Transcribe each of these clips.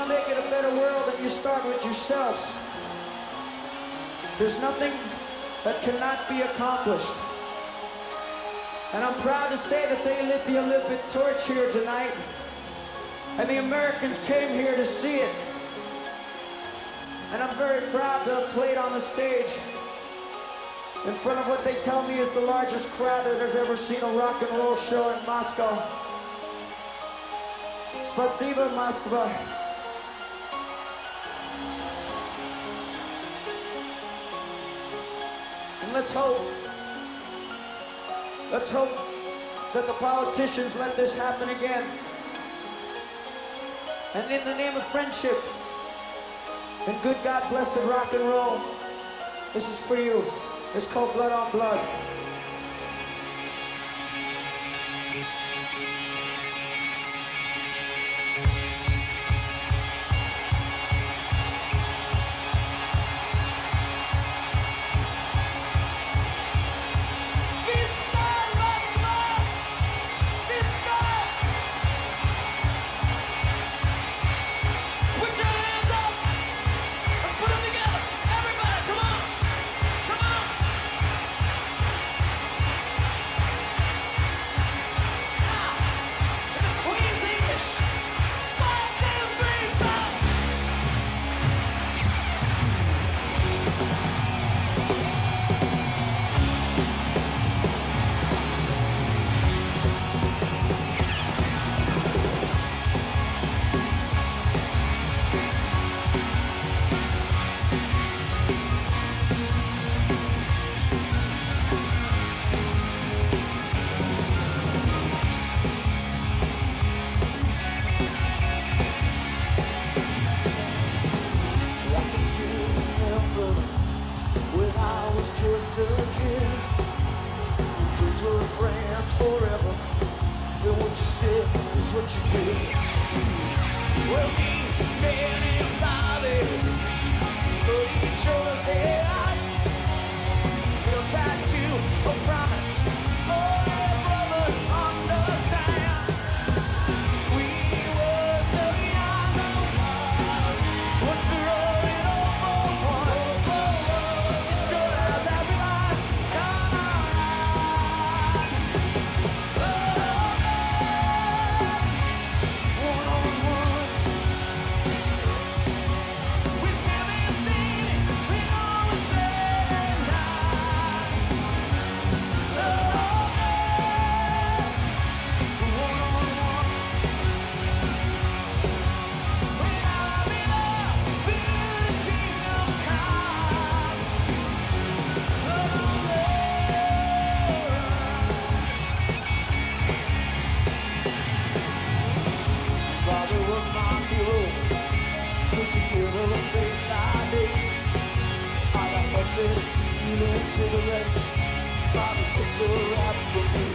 to make it a better world, then you start with yourselves. There's nothing that cannot be accomplished. And I'm proud to say that they lit the Olympic torch here tonight. And the Americans came here to see it. And I'm very proud to have played on the stage in front of what they tell me is the largest crowd that has ever seen a rock and roll show in Moscow. Spasibo, Moskva. And let's hope that the politicians let this happen again. And in the name of friendship and good God blessed rock and roll, this is for you. It's called Blood on Blood. Cigarettes, Bobby took the rap from me.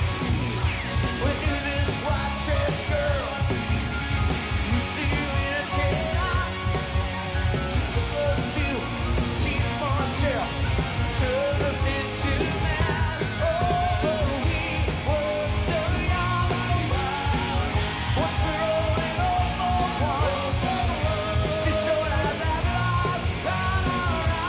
We knew this white trash girl, you see you in a tail. She took us to Steve Montel, turned us into man. Oh, we were so young, what we're rolling over one, just to show us that life's gone alright.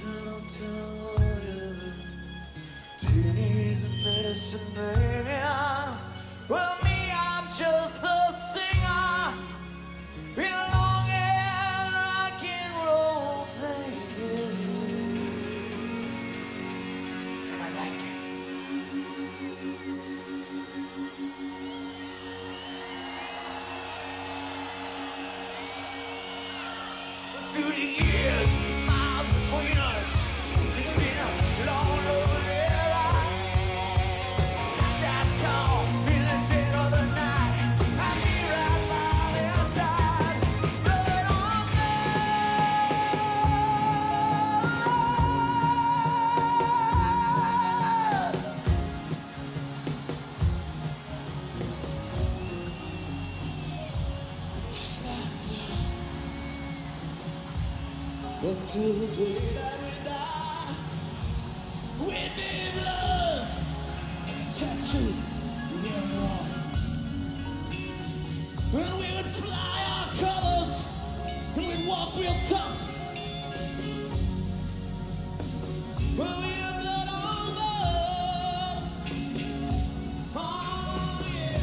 Medicine man. Well, me, I'm just the singer in a long and rock and roll thing. And I like it. But through the years, miles between us, it's been a long, lonely ride. Until the day that we die, we'd be blood and a tattoo in our arm. And we would fly our colors, and we'd walk real tough. But we had blood on blood. Oh yeah.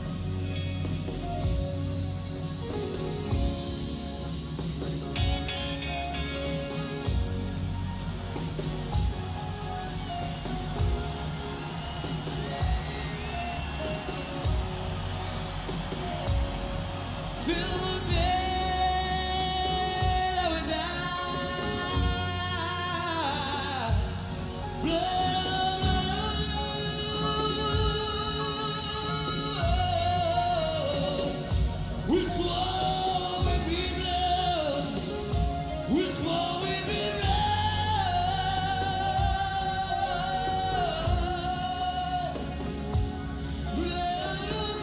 Till the day that we die, blood, we swore we'd be blood, we swore we'd be blood, blood.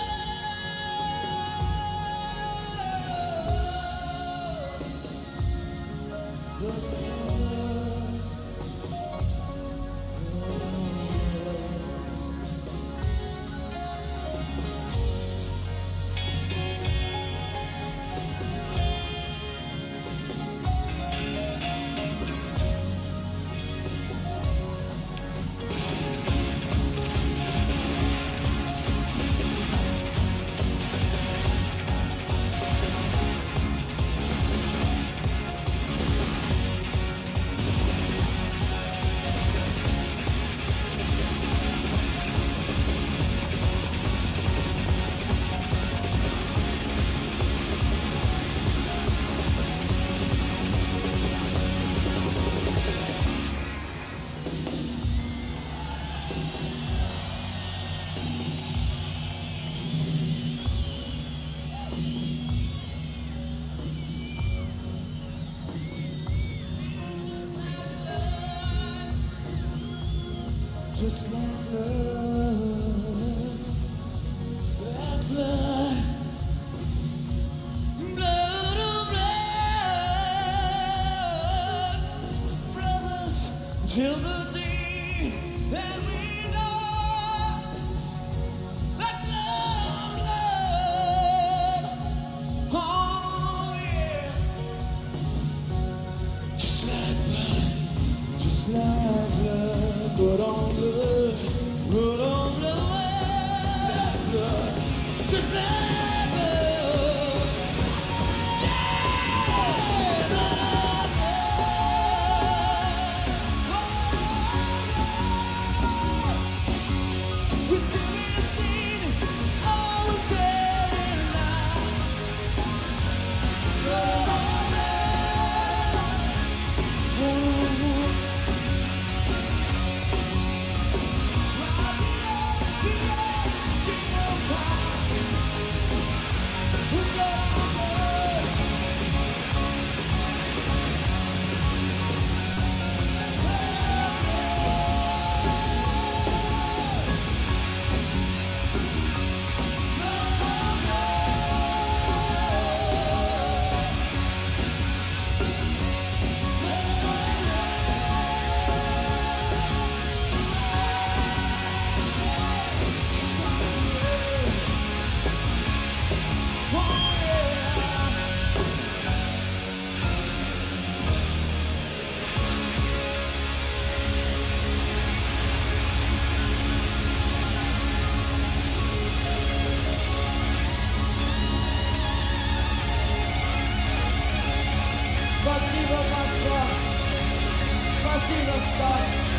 Just like blood, like blood, blood on blood, brothers, till the day that we know, like blood, blood, oh yeah, just like blood, just like blood, blood on blood, blood on blood, blood, just like blood. Yeah, blood on blood. see the stars.